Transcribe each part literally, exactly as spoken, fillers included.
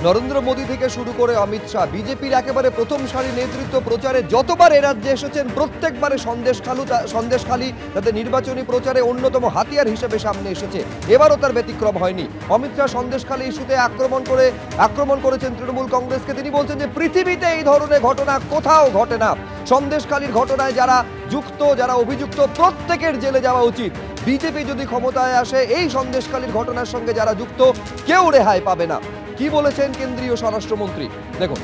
নরেন্দ্র মোদী থেকে শুরু করে অমিত শাহ বিজেপির একেবারে প্রথম সারি নেতৃত্ব প্রচারে যতবার এ রাজ্যে এসেছেন প্রত্যেকবারে সন্দেশখালু সন্দেশখালী তাদের নির্বাচনী প্রচারে অন্যতম হাতিয়ার হিসেবে সামনে এসেছে। এবারও তার ব্যতিক্রম হয়নি। অমিত শাহ সন্দেশখালী ইস্যুতে আক্রমণ করে আক্রমণ করেছেন তৃণমূল কংগ্রেসকে। তিনি বলছেন যে পৃথিবীতে এই ধরনের ঘটনা কোথাও ঘটে না। সন্দেশখালীর ঘটনায় যারা যুক্ত, যারা অভিযুক্ত, প্রত্যেকের জেলে যাওয়া উচিত। বিজেপি যদি ক্ষমতায় আসে এই সন্দেশখালীর ঘটনার সঙ্গে যারা যুক্ত কেউ রেহাই পাবে না। কি বলেছেন কেন্দ্রীয় স্বরাষ্ট্রমন্ত্রী দেখুন।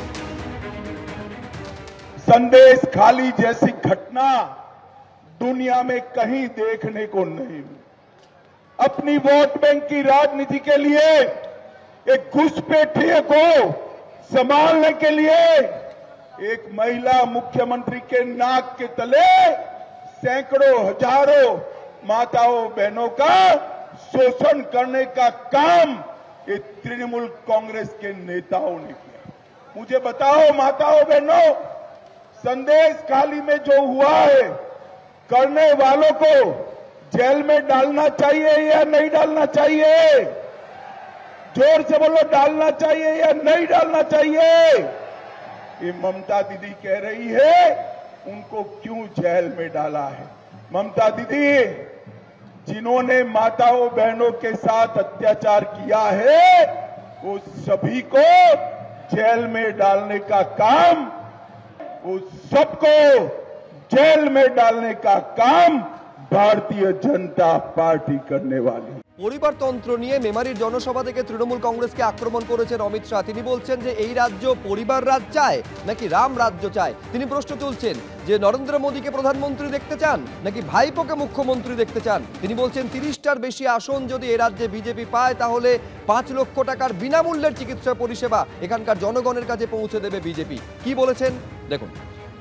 संदेशखाली जैसी घटना दुनिया में कहीं देखने को नहीं मिली। अपनी वोट बैंक की राजनीति के लिए एक घुसपैठिए को संभालने के लिए एक महिला मुख्यमंत्री के नाक के तले सैकड़ों हजारों माताओं बहनों का शोषण करने का काम ये तृणमूल कांग्रेस के नेताओं ने किया। मुझे बताओ माताओं बहनों, संदेशखाली में जो हुआ है करने वालों को जेल में डालना चाहिए या नहीं डालना चाहिए? जोर से बोलो, डालना चाहिए या नहीं डालना चाहिए? ये ममता दीदी कह रही है उनको क्यों जेल में डाला है। ममता दीदी, जिन्होंने माताओं बहनों के साथ अत्याचार किया है वो सभी को जेल में डालने का काम, वो सबको जेल में डालने का काम भारतीय जनता पार्टी करने वाली। পরিবারতন্ত্র নিয়ে মেমারির জনসভা থেকে তৃণমূল কংগ্রেসকে আক্রমণ করেছেন অমিত শাহ। তিনি বলছেন যে এই রাজ্য পরিবার রাজ চায় নাকি রাম রাজ্য চায়। তিনি প্রশ্ন তুলছেন যে নরেন্দ্র মোদীকে প্রধানমন্ত্রী দেখতে চান নাকি ভাইপোকে মুখ্যমন্ত্রী দেখতে চান। তিনি বলছেন তিরিশটার বেশি আসন যদি এই রাজ্যে বিজেপি পায় তাহলে পাঁচ লক্ষ টাকার বিনামূল্যের চিকিৎসা পরিষেবা এখানকার জনগণের কাছে পৌঁছে দেবে বিজেপি। কি বলেছেন দেখুন।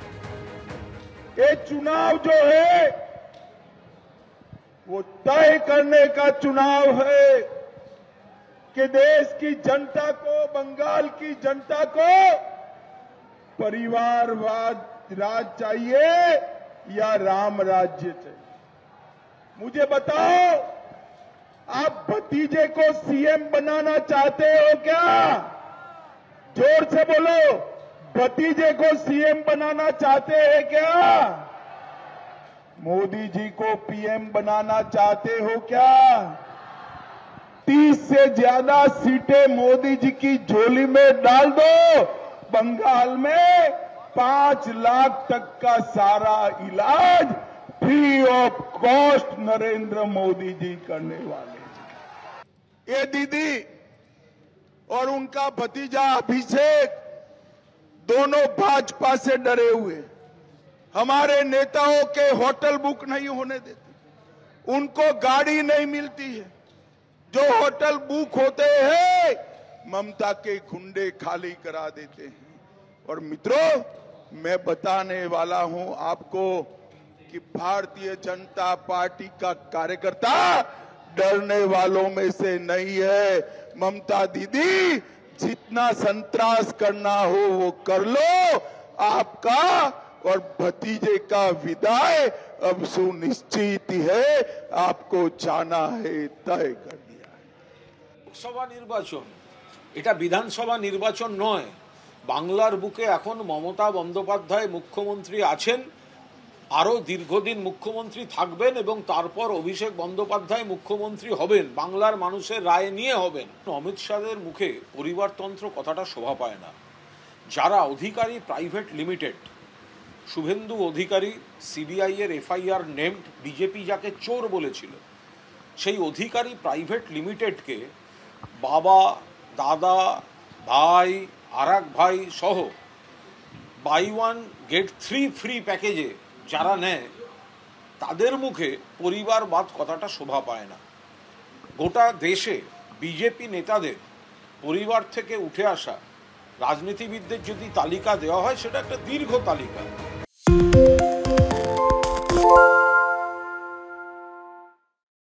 ये चुनाव जो है वो तय करने का चुनाव है कि देश की जनता को, बंगाल की जनता को परिवारवाद राज चाहिए या राम राज्य चाहिए। मुझे बताओ, आप भतीजे को सीएम बनाना चाहते हो क्या? जोर से बोलो, भतीजे को सीएम बनाना चाहते हैं क्या? मोदी जी को पीएम बनाना चाहते हो क्या? तीस से ज्यादा सीटें मोदी जी की झोली में डाल दो, बंगाल में पांच लाख तक का सारा इलाज free of cost Narendra Modi ji करने वाले। ये दीदी और उनका भतीजा अभिषेक दोनों भाजपा से डरे हुए, हमारे नेताओं के होटल बुक नहीं होने देते, उनको गाड़ी नहीं मिलती है। जो होटल बुक होते हैं ममता के गुंडे खाली करा देते हैं। और मित्रों, मैं बताने वाला हूं आपको कि भारतीय जनता पार्टी का कार्यकर्ता डरने वालों में से नहीं है। ममता दीदी, जितना संतरास करना हो वो कर लो, आपका और भतीजे का विदाई अब सुनिश्चित है, आपको जाना है तय कर दिया है। लोकसभा निर्वाचन এটা বিধানসভা নির্বাচন নয়। বাংলার বুকে এখন মমতা বন্দ্যোপাধ্যায় মুখ্যমন্ত্রী আছেন, আরো দীর্ঘদিন মুখ্যমন্ত্রী থাকবেন এবং তারপর অভিষেক বন্দ্যোপাধ্যায় মুখ্যমন্ত্রী হবেন, বাংলার মানুষের রায় নিয়ে হবেন। অমিত শাহের মুখে পরিবারতন্ত্র কথাটা শোভা পায় না। যারা Adhikari private limited, Suvendu Adhikari CBI এর এফআইআর নেমড, বিজেপি যাকে চোর বলেছিল, সেই অধিকারী প্রাইভেট লিমিটেডকে বাবা, দাদা, ভাই, আর এক ভাই সহ buy one get three free প্যাকেজে যারা নেয় তাদের মুখে পরিবারবাদ কথাটা শোভা পায় না। গোটা দেশে বিজেপি নেতাদের পরিবার থেকে উঠে আসা রাজনীতিবিদদের যদি তালিকা দেওয়া হয় সেটা একটা দীর্ঘ তালিকা।